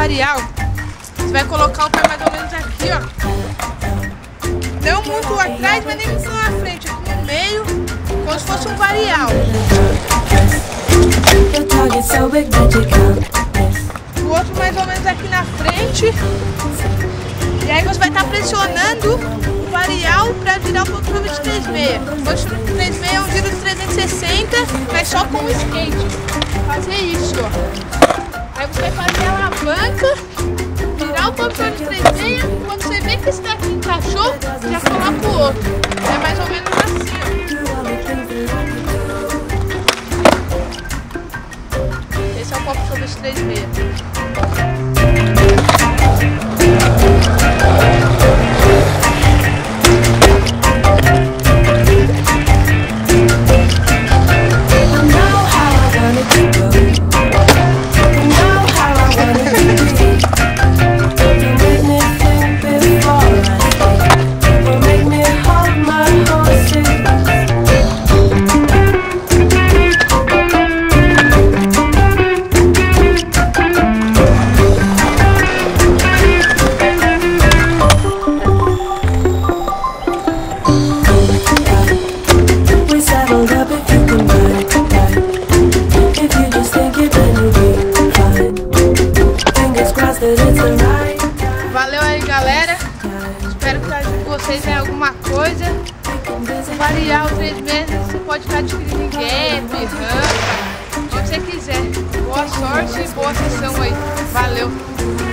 varial, você vai colocar o pé mais ou menos aqui, ó. Não muito atrás, mas nem muito na frente, aqui no meio, como se fosse um varial. O outro mais ou menos aqui na frente. E aí você vai estar pressionando o varial para virar um pouco para o 23,6. O 23,6 é um giro de 360, mas só com o skate. Fazer isso, ó. Aí você vai fazer a alavanca, virar o pouco para o 23,6. Quando você vê que esse daqui encaixou, já coloca o outro. É mais ou menos assim, ó. Esse é o copo sobre os 3,6. Valeu aí, galera. Espero que ajude vocês em alguma coisa. Variar o 3,6, você pode estar adquirindo em gap, rampa, onde você quiser. Boa sorte e boa sessão aí. Valeu.